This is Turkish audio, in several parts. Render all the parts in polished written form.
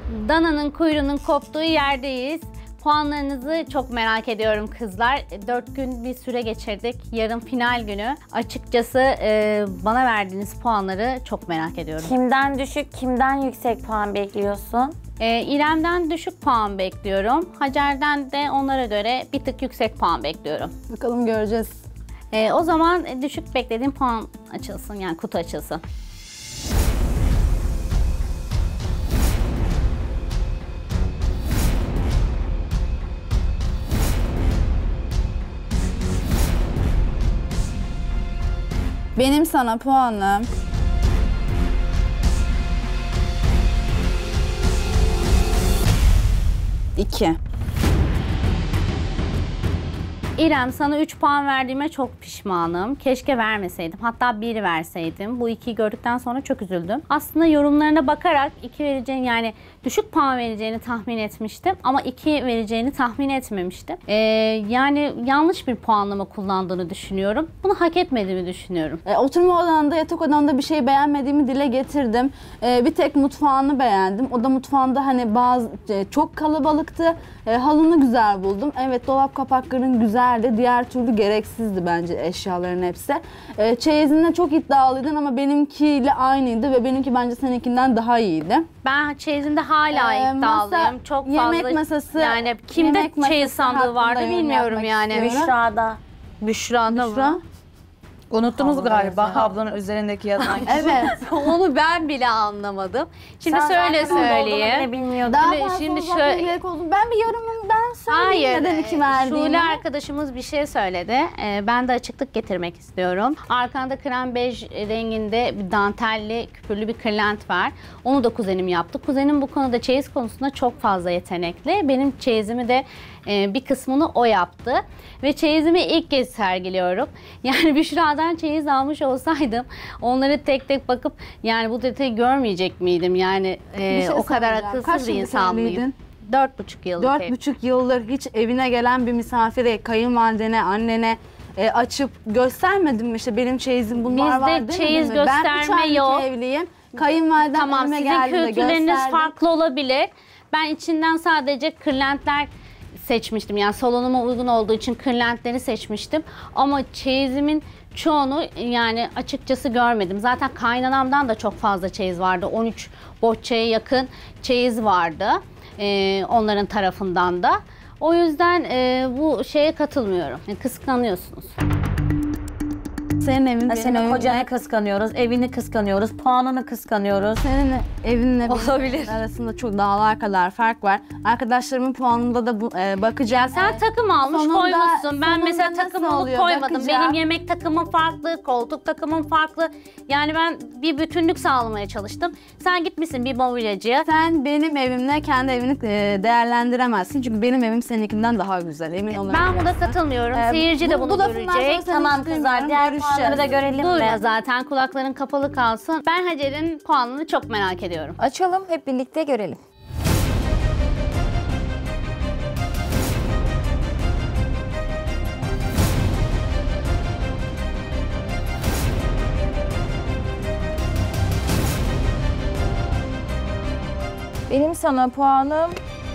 Dananın kuyruğunun koptuğu yerdeyiz. Puanlarınızı çok merak ediyorum kızlar. 4 gün bir süre geçirdik. Yarın final günü. Açıkçası bana verdiğiniz puanları çok merak ediyorum. Kimden düşük, kimden yüksek puan bekliyorsun? İrem'den düşük puan bekliyorum. Hacer'den de onlara göre bir tık yüksek puan bekliyorum. Bakalım göreceğiz. O zaman düşük beklediğim puan açılsın, yani kutu açılsın. Benim sana puanım 2. İrem, sana 3 puan verdiğime çok pişmanım. Keşke vermeseydim. Hatta 1 verseydim. Bu 2'yi gördükten sonra çok üzüldüm. Aslında yorumlarına bakarak 2 vereceğini, yani düşük puan vereceğini tahmin etmiştim. Ama 2 vereceğini tahmin etmemiştim. Yani yanlış bir puanlama kullandığını düşünüyorum. Bunu hak etmediğimi düşünüyorum. Oturma odanda, yatak odanda bir şey beğenmediğimi dile getirdim. Bir tek mutfağını beğendim. O da mutfağında hani çok kalabalıktı. Halını güzel buldum. Evet, dolap kapakların güzeldi. Diğer türlü gereksizdi bence eşyaların hepsi. Çeyizinde çok iddialıydın ama benimkiyle aynıydı ve benimki bence seninkinden daha iyiydi. Ben çeyizinde hala iddialıyım. Çok fazla. Yemek masası. Yani kimde yemek çeyiz sandığı vardı bilmiyorum yani. Büşra'da. Büşra'da mı? Unuttunuz galiba ablanın üzerindeki yazan kişi. Evet. Onu ben bile anlamadım. Şimdi söyle söyleyeyim. Bilmiyordum. Daha Şimdi- fazla şimdi uzatmaya şöyle- gerek oldu. Ben bir yorumumdan söyleyeyim Hayır, neden 2 verdiğimi. Şule arkadaşımız bir şey söyledi. Ben de açıklık getirmek istiyorum. Arkanda krem bej renginde bir dantelli, küpürlü bir kırlent var. Onu da kuzenim yaptı. Kuzenim bu konuda, çeyiz konusunda çok fazla yetenekli. Benim çeyizimi de bir kısmını o yaptı. Ve çeyizimi ilk kez sergiliyorum. Yani Büşra'dan çeyiz almış olsaydım onları tek tek bakıp yani bu detayı görmeyecek miydim? Yani o kadar soracağım. akılsız Kaç bir yıllık insan mıyım? evliydin? 4,5 yıllık. 4,5 yıldır hiç evine gelen bir misafire, kayınvalidene, annene açıp göstermedin mi? İşte benim çeyizim bunlar Bizde var demedin çeyiz mi? gösterme Ben 3 aylık yok. evliyim. Kayınvalidem Tamam, evime sizin geldiğinde kültürleriniz gösterdim. farklı olabilir. Ben içinden sadece kırlentler seçmiştim. Yani salonuma uygun olduğu için kırlentleri seçmiştim. Ama çeyizimin çoğunu yani açıkçası görmedim. Zaten kaynanamdan da çok fazla çeyiz vardı. 13 bohçaya yakın çeyiz vardı. Onların tarafından da. O yüzden bu şeye katılmıyorum. Kıskanıyorsunuz. Senin evin Senin benim kocanı evimle- kıskanıyoruz, evini kıskanıyoruz, puanını kıskanıyoruz. Senin evinle benim Olabilir. evim arasında çok dağlar kadar fark var. Arkadaşlarımın puanında da bakacağız. Sen takım almış sonunda- koymuşsun. Ben mesela sonunda takım nasıl alıp oluyor? koymadım. Bakacağım. Benim yemek takımım farklı, koltuk takımım farklı. Yani ben bir bütünlük sağlamaya çalıştım. Sen gitmişsin bir mobilyacıya. Sen benim evimle kendi evini değerlendiremezsin. Çünkü benim evim seninkinden daha güzel. Emin olabilirsin. Ben buna katılmıyorum. Seyirci de bunu lafından sonra görecek. seni Tamam istemiyorum, kızlar, diğer görüşeceğiz. puanları da görelim Duyma mi? zaten, kulakların kapalı kalsın. Ben Hacer'in puanını çok merak ediyorum. Açalım, hep birlikte görelim. Benim sana puanım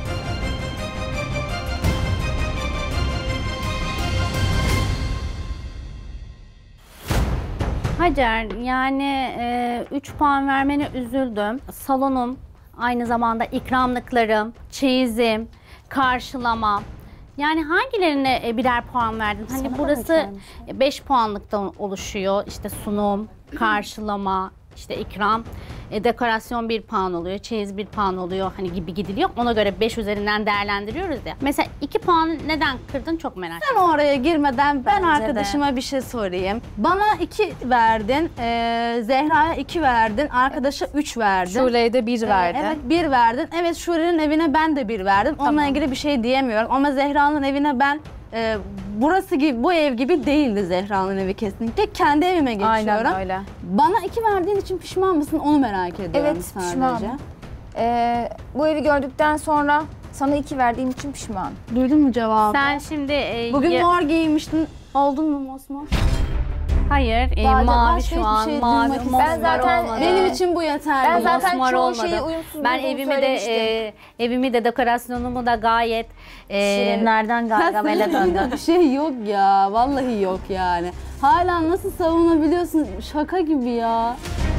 5. Hacer, yani 3 puan vermene üzüldüm. Salonum, aynı zamanda ikramlıklarım, çeyizim, karşılamam. Yani hangilerine birer puan verdin? Hani Sana da burası mı gelmiş? 5 puanlıktan oluşuyor. İşte sunum, karşılama, işte ikram, dekorasyon 1 puan oluyor, çeyiz 1 puan oluyor, hani gibi gidiliyor. Ona göre 5 üzerinden değerlendiriyoruz ya. Mesela 2 puanı neden kırdın çok merak ediyorum. Sen oraya girmeden ben Bence arkadaşıma bir şey sorayım. Bana 2 verdin, Zehra'ya 2 verdin, arkadaşa 3 verdin. Şule'ye de 1 verdi. Evet, 1 verdin. Evet, Şule'nin evine ben de 1 verdim. Onunla ilgili bir şey diyemiyorum. Ama Zehra'nın evine ben burası gibi, bu ev gibi değildi Zehra'nın evi kesinlikle. Kendi evime geçiyorum. Aynen öyle. Bana 2 verdiğin için pişman mısın? Onu merak ediyorum evet sadece. pişmanım. Bu evi gördükten sonra sana 2 verdiğim için pişmanım. Duydun mu cevabı? Sen şimdi Bugün mor giymiştin. Oldun mu mosmor? Hayır, Daha mavi başka şu hiçbir an, şey mavi, duymak mosmor istemiyorum. zaten, olmadı. Benim için bu yeterli. Ben zaten Mosmor çoğu olmadı. şeyi uyumsuz Ben bulduğumu evimi söylemiştim. evimi de dekorasyonumu da gayet Şirinlerden Gargamel'e döndü. Bir şey yok ya. Vallahi yok yani. Hala nasıl savunabiliyorsun? Şaka gibi ya.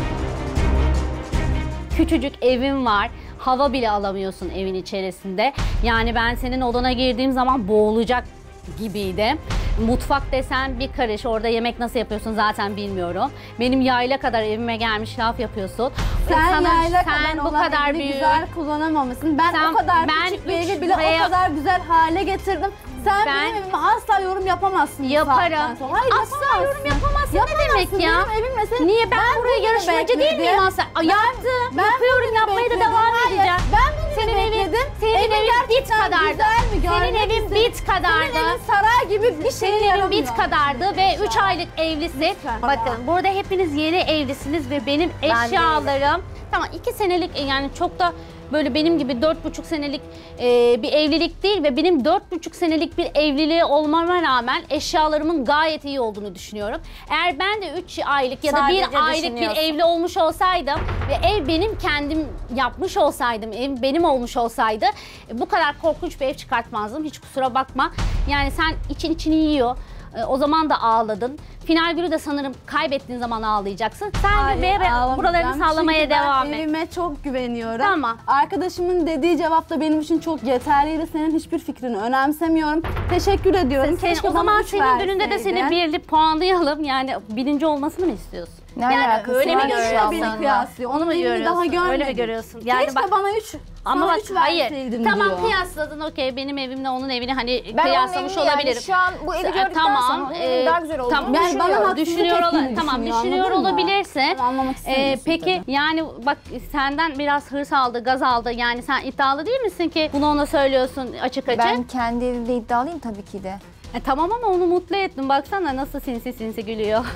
küçücük evim var. Hava bile alamıyorsun evin içerisinde. Yani ben senin odana girdiğim zaman boğulacak gibiydi. Mutfak desen bir karış. Orada yemek nasıl yapıyorsun zaten bilmiyorum. Benim yayla kadar evime gelmiş laf yapıyorsun. Sen yayla sen kadar bu olan kadar evini büyük. güzel kullanamamışsın. Ben Sen- o kadar ben küçük bir üç evi bile veya- o kadar güzel hale getirdim. Sen Ben- benim evime asla yorum yapamazsın. bu Yaparım. saatten sonra. Hayır, Asla yorum yapamazsın. Ne demek ya? Benim evim mesela. Niye ben buraya bugünü yarışmacı değil miyim aslında? Yaptım. Yapıyorum, bugünü yapmaya da bekledim. devam Hayır, edeceğim. Ben bugünü Senin evin, bekledim. senin Evin evin bit gerçekten kadardı. güzel mi? Senin Görmek evin istedim. bit kadardı. Senin evin saray gibi bir şey Senin evin yaramıyor. bit kadardı ve 3 aylık evlisin. Lütfen. Bakın burada hepiniz yeni evlisiniz ve benim eşyalarım tamam 2 senelik yani çok da böyle benim gibi 4,5 senelik bir evlilik değil ve benim 4,5 senelik bir evliliği olmama rağmen eşyalarımın gayet iyi olduğunu düşünüyorum. Eğer ben de 3 aylık ya da Sadece 1 aylık bir düşünüyorsun. evli olmuş olsaydım ve ev benim kendim yapmış olsaydım, ev benim olmuş olsaydı bu kadar korkunç bir ev çıkartmazdım. Hiç kusura bakma. Yani sen içini yiyor. O zaman da ağladın. Final günü de sanırım kaybettiğin zaman ağlayacaksın. Sen Hayır, de ağlamayacağım. buralarını sallamaya Çünkü devam ben et. evime çok güveniyorum. Tamam. Arkadaşımın dediği cevap da benim için çok yeterliydi. Senin hiçbir fikrini önemsemiyorum. Teşekkür ediyorum. Keşke O zaman bana üç senin gününde de seni verseydin. birli puanlayalım. Yani birinci olmasını mı istiyorsun? Ne alakası öyle mi var görüyorsun? şu an Beni seninle? kıyaslıyor. Onu mu Onun evini görüyorsun? daha görmedim. Öyle mi görüyorsun? Yani Keşke bana 3 ama bak hayır. verseydin Tamam diyor. kıyasladın okey benim evimle onun evini hani Ben kıyaslamış onun evini olabilirim. Yani şu an bu evi gördükten Tamam, sonra onun evinin daha güzel olduğunu tamam. Yani bana düşünüyorum. haksızlık Düşünüyor ettiğini tamam düşünüyor, düşünüyor anladın mı? olabilirsin. Bunu anlamak istemiyorsun Peki tabii. yani bak senden biraz hırs aldı, gaz aldı. Yani sen iddialı değil misin ki bunu ona söylüyorsun açık açık? Ben kendi evimde iddialıyım tabii ki de. Tamam ama onu mutlu ettin. Baksana nasıl sinsi sinsi gülüyor.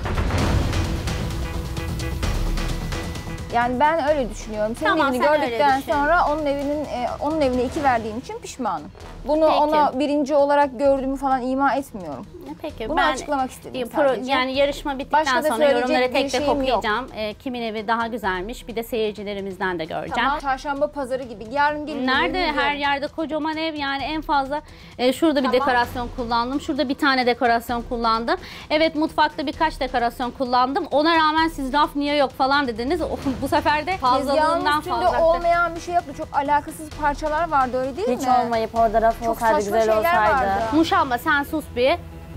Yani ben öyle düşünüyorum. Senin Tamam, evini sen öyle gördükten düşün. sonra onun evine 2 verdiğim için pişmanım. Bunu Peki. ona birinci olarak gördüğümü falan ima etmiyorum. Peki Bunu açıklamak istedim sadece. Yani yarışma bittikten Başka da sonra söyleyecek yorumları bir tek tek şeyim yok. okuyacağım. Kimin evi daha güzelmiş bir de seyircilerimizden de göreceğim. Tamam. Çarşamba pazarı gibi. Yarın gelin. Nerede? Her yerde kocaman ev yani en fazla şurada bir Tamam. dekorasyon kullandım. Şurada bir tane dekorasyon kullandım. Evet mutfakta birkaç dekorasyon kullandım. Ona rağmen siz raf niye yok falan dediniz. Bu sefer de Tezgahın fazlalığından üstünde fazla. olmayan bir şey yoktu. Çok alakasız parçalar vardı öyle değil Hiç mi? olmayıp orada raf Çok olsaydı saçma güzel şeyler olsaydı. vardı. Muşamba sen sus bir.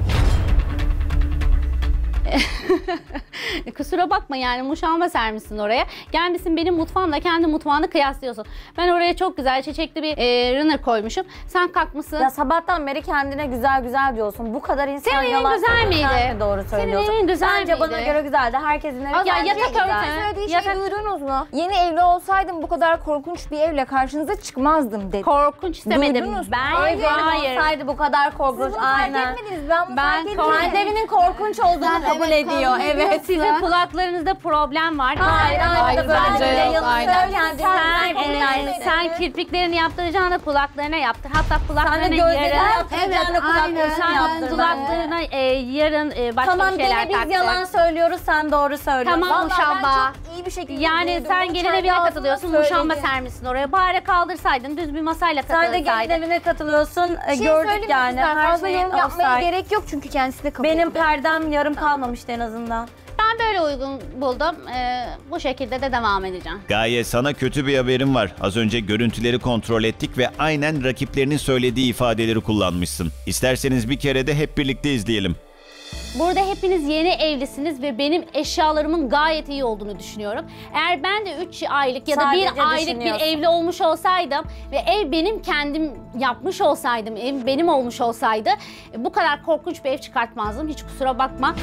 Kusura bakma yani muşamba sermişsin oraya. Gelmişsin benim mutfağımla kendi mutfağını kıyaslıyorsun. Ben oraya çok güzel çiçekli bir runner koymuşum. Sen kalkmışsın. Ya sabahtan beri kendine güzel güzel diyorsun. Bu kadar insan Senin evin yalan güzel söylüyor. miydi? Sen de doğru Senin söylüyorsun. evin güzel Bence bana miydi? göre güzeldi. Herkesin evi Az Ya önce yatak İlker'in örtü. söylediği Yatak- şeyi duydunuz mu? Yeni evli olsaydım bu kadar korkunç bir evle karşınıza çıkmazdım dedi. Korkunç demedim. Duydunuz mu? Ben Hayır. hayır. Olsaydı bu kadar korkunç. Siz bunu fark Aynen. etmediniz. Ben bunu Ben fark kork- etmedim. Kendi evinin korkunç olduğunu kabul ediyor. Evet. Sizin kulaklarınızda problem var. Hayır, Hayır, aynen böyle bence bir yok, yalan aynen. söyleyen Sen, kendini sen kirpiklerini yaptıracağına kulaklarına yaptır. Hatta Sen de kulaklarına gözlerine yarın. yaptıracağına kulaklarını Sen yaptır. kulaklarına yarın başka Tamam bir şeyler gene biz taktır. yalan söylüyoruz, sen doğru söylüyorsun. Tamam Vallahi muşamba. ben çok iyi bir şekilde Yani duydum. sen Bunu gelin kendi evine ağzımla katılıyorsun, söyledi. muşamba sermişsin oraya. Bari kaldırsaydın, düz bir masayla Sen de gelin katılsaydın. evine katılıyorsun, Bir şey gördük söyleyeyim mi yani. kızlar? Her Fazla şey yorum yapmaya offside. gerek yok çünkü kendisi de kabul Benim ediyor. perdem yarım kalmamıştı en azından. Ben böyle uygun buldum. Bu şekilde de devam edeceğim. Gaye sana kötü bir haberim var. Az önce görüntüleri kontrol ettik ve aynen rakiplerinin söylediği ifadeleri kullanmışsın. İsterseniz bir kere de hep birlikte izleyelim. Burada hepiniz yeni evlisiniz ve benim eşyalarımın gayet iyi olduğunu düşünüyorum. Eğer ben de 3 aylık ya da Sadece 1 aylık bir düşünüyorsun. evli olmuş olsaydım ve ev benim kendim yapmış olsaydım, ev benim olmuş olsaydı bu kadar korkunç bir ev çıkartmazdım. Hiç kusura bakma.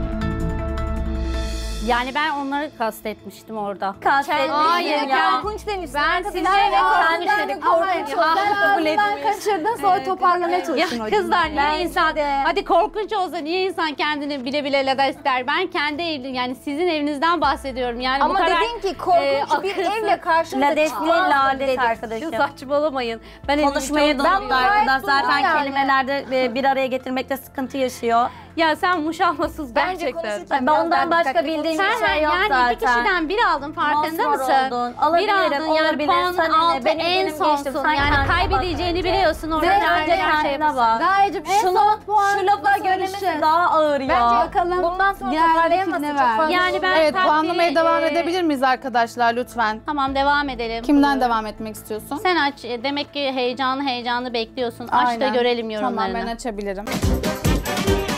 Yani ben onları kastetmiştim orada. Hayır, ya. korkunç demişsin. Ben Arkadaşlar, size eve korkunç Senden de dedim. korkunç Ama- olduğunu kabul Ben etmiş. kaçırdım sonra toparlamaya çalıştım. Ya o kızlar cümleyi. niye insan hadi korkunç olsa niye insan kendini bile bile lada ister? Ben kendi evim yani sizin evinizden bahsediyorum. Yani Ama bu kadar dedin ki korkunç bir akılsız- evle karşınıza Ladet değil, çıkmazdım ladet dedin. arkadaşım. Saçmalamayın. Ben Konuşmayı evimi çok- da unuttu arkadaş. gayet Zaten doğru yani. kelimelerde bir araya getirmekte sıkıntı yaşıyor. Ya sen muşahmasız Bence gerçekten. konuşurken Ben ondan biraz daha başka dikkatli bildiğim konuş. bir şey yok yani zaten. iki kişiden bir aldın farkında Mosmor mısın? oldun. Bir Alabilirim, aldın yani olabilir. puanın Sana ne? altı Benim en geçtim. sonsun. Sen Yani kendine kaybedeceğini bak biliyorsun. Orada Ve neler önce neler şey kendine yapıyorsun. bak. Gayecim en Şunu, son puan şu lafla görmesi daha ağır ya. Bence Bakalım bundan sonra diğer toparlayamazsın. rakibine Çok ver. fazla Yani ben Evet, takdiri, puanlamaya devam edebilir miyiz arkadaşlar lütfen? Tamam devam edelim. Kimden Buyurun. devam etmek istiyorsun? Sen aç. Demek ki heyecanlı bekliyorsun. Aç da Aynen. görelim yorumlarını. Tamam, ben açabilirim.